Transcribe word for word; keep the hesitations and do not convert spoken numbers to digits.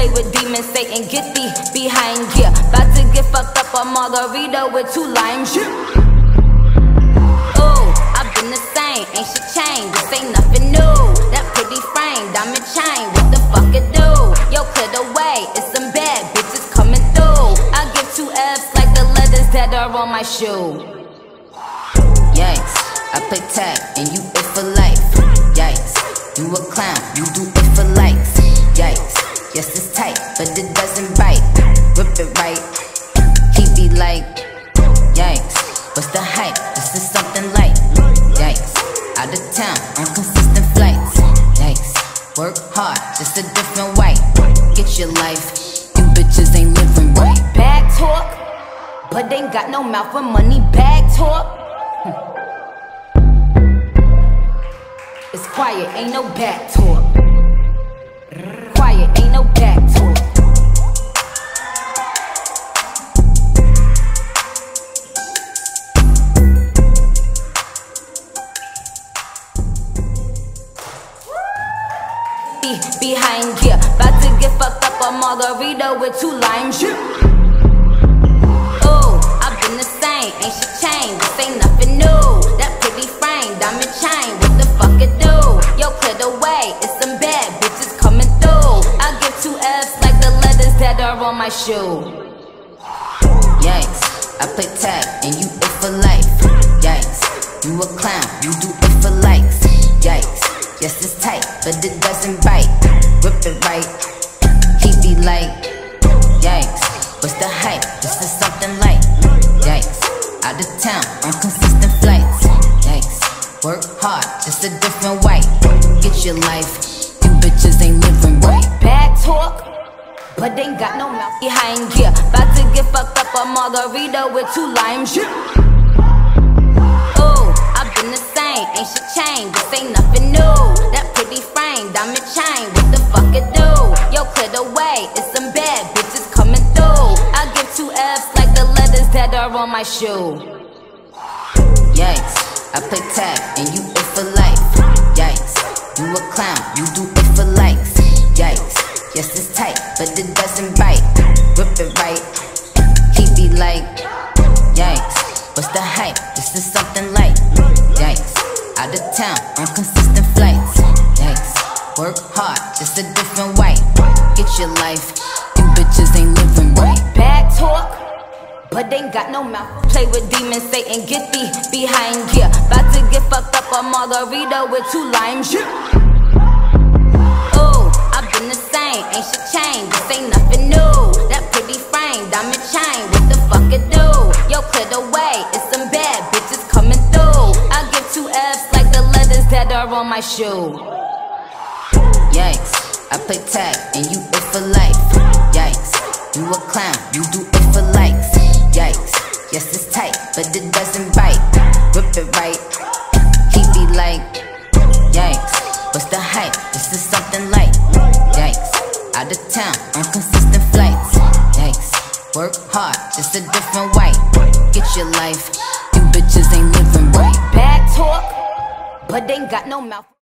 Play with demons, Satan, get thee behind gear. About to get fucked up a margarita with two limes. Ooh, I've been the same, ain't shit changed, this ain't nothing new. That pretty frame, diamond chain, what the fuck it do? Yo, clear the way, it's some bad bitches coming through. I give two F's like the letters that are on my shoe. Yikes, I play tag and you it for life. Yikes, you a clown, you do it for likes. Yikes, yes it's tight, but it doesn't bite. Rip it right, he be like, yikes, what's the hype? This is something light. Yikes, out of town on consistent flights. Yikes, work hard, just a different way. Get your life, you bitches ain't living right. Bag talk, but ain't got no mouth for money. Bag talk. It's quiet, ain't no back talk. Quiet, ain't no back talk. Be behind gear, about to get fucked up a margarita with two limes. Ooh, I've been the same, ain't shit changed, this ain't nothing new. That pretty frame, diamond chain, what the fuck it do? Yo, clear the way, it's some bad bitches coming through. I give two F's like the letters that are on my shoe. Yikes, I play tag and you it for life. Yikes, you a clown, you do it for likes. Yikes, yes it's tight, but it doesn't bite. Rip it right, he be like, yikes, what's the hype? This is something light. Yikes, out of town on consistent flights. Yikes, work hard, just a different way. Get your life, you bitches ain't living right. Bag talk, but ain't got no mouth. Behind gear, about to get fucked up a margarita with two limes. Ooh, I've been the same, ain't shit changed, this ain't nothing new. That pretty frame, diamond chain, what the fuck it do? Yo, clear the way, it's some bad bitches coming through. I give two F's like the letters that are on my shoe. Yikes, I play tag and you it for life. Yikes, you a clown, you do it for likes. Yikes, yes it's tight, but it doesn't bite. Rip it right, he be like, yikes, what's the hype? This is something light. Yikes, out of town on consistent flights. Yikes, work hard, just a different way. Get your life, you bitches ain't living right. Bag talk, but ain't got no mouth. Play with demons, Satan, get thee behind gear. About to get fucked up a margarita with two limes. Ooh, I've been the same, ain't shit changed, this ain't nothing new. That pretty frame, diamond chain, what the fuck it do? Yo, clear the way, it's some bad bitches coming through. I give two F's like the letters that are on my shoe. Yikes, I play tag and you it for life. Yikes, you a clown, you do it for likes. Yikes, yes it's tight, but it doesn't bite. Rip it right, he be like, yikes, what's the hype? This is something light. Yikes, out of town on consistent flights. Yikes, work hard, just a different way. Get your life, you bitches ain't living right. Bag talk, but ain't got no mouth.